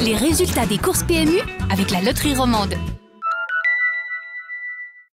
les résultats des courses PMU avec la loterie romande.